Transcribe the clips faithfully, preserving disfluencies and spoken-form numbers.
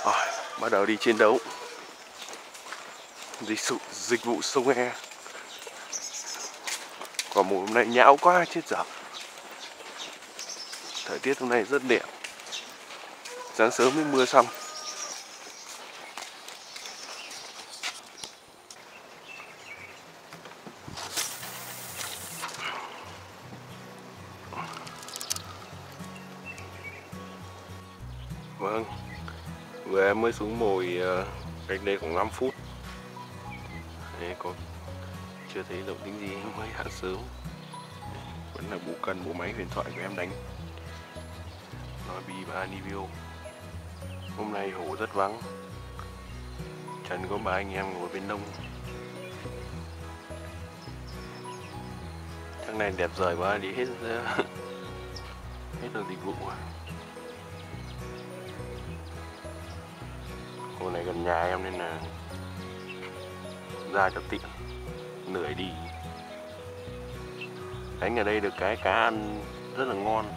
Rồi, bắt đầu đi chiến đấu. Dịch vụ, dịch vụ sông E. Quả mùa hôm nay nhão quá chết dở. Thời tiết hôm nay rất đẹp. Sáng sớm mới mưa xong. Vâng, vừa em mới xuống mồi cách đây khoảng năm phút. Đấy, có chưa thấy động tĩnh gì mới hạ sớm. Vẫn là bộ cân bộ máy huyền thoại của em đánh. Nói bi và Anivio. Hôm nay hồ rất vắng. Trần có ba anh em ngồi bên nông. Thằng này đẹp rời quá đi hết hết được dịch vụ. Cô này gần nhà em nên là ra cho tiện, lười đi. Đánh ở đây được cái cá ăn rất là ngon.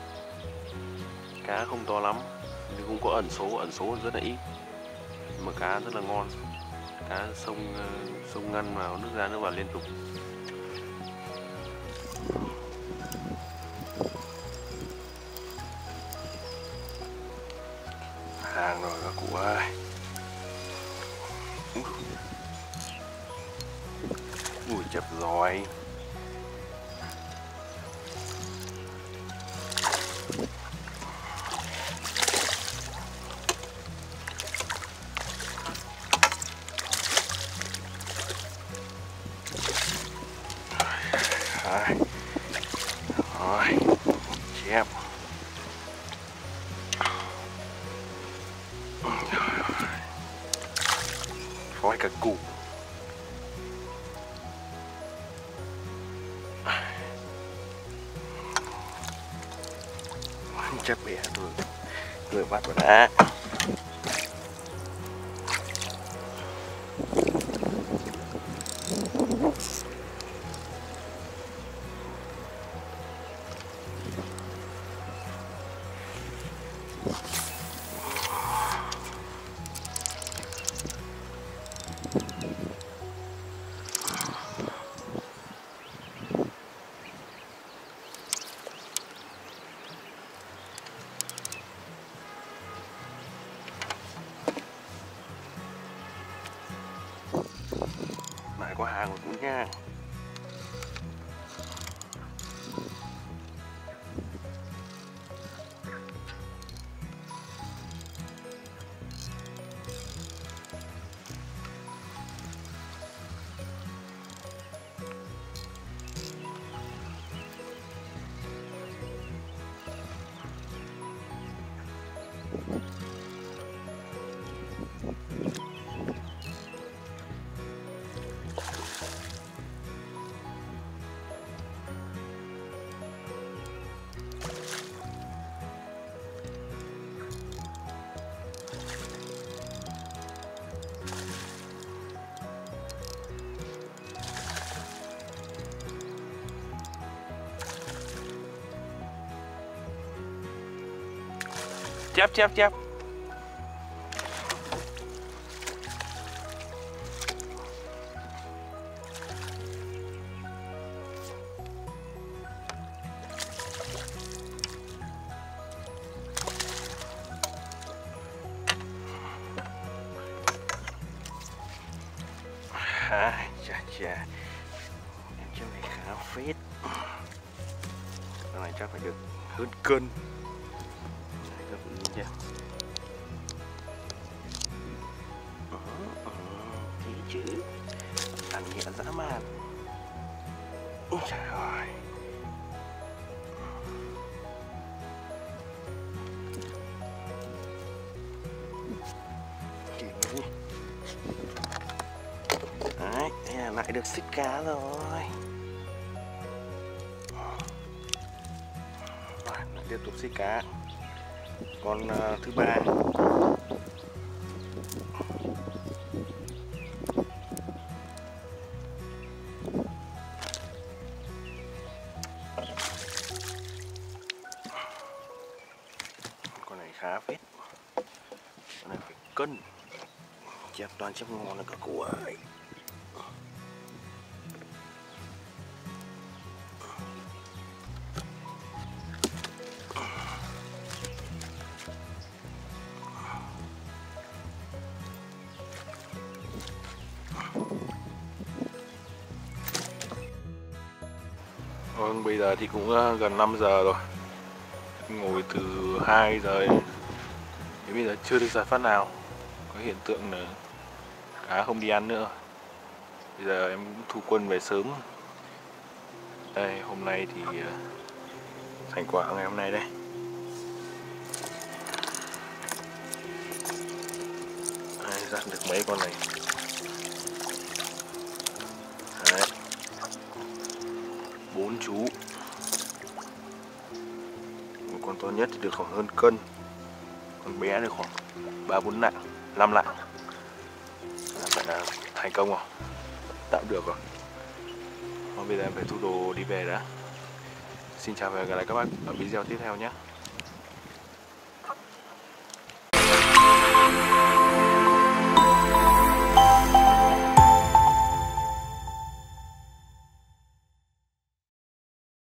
Cá không to lắm, nhưng cũng có ẩn số, ẩn số rất là ít. Nhưng mà cá rất là ngon. Cá sông sông ngăn vào, nước ra nước vào liên tục. Hàng rồi các cụ ơi. Ui chập rồi. Rồi. Rồi. Chép. Phói cả cụ. Chắc bẻ rồi. Người bắt vào đã. Lại có hàng rồi cũng nha. Chép chép chép. À, chà chà. Em trong này khá phết. Cái này chắc phải được hơn cân. Các bạn nhìn nha. Ờ, ờ, thế chứ. Ăn nhẹ dã man. Ôi trời ơi. Đấy, thế là lại được xích cá rồi. Rồi, lại tiếp tục xích cá. Con uh, thứ ba. Con này khá phết. Con này phải cân. Chép toàn chép ngon là cả cua ấy. Vâng, bây giờ thì cũng gần năm giờ rồi. Ngồi từ hai giờ đến bây giờ chưa được giải phát nào. Có hiện tượng là cá không đi ăn nữa. Bây giờ em thu quân về sớm. Đây, hôm nay thì thành quả ngày hôm nay đây. Đây, dắt được mấy con này. Đấy. Bốn chú. Một con to nhất thì được khoảng hơn cân. Con bé được khoảng ba bốn lạng, năm lạng. Vậy là thành công rồi. Tạm được rồi. Bây giờ em phải thu đồ đi về đã. Xin chào và hẹn gặp lại các bạn ở video tiếp theo nhé.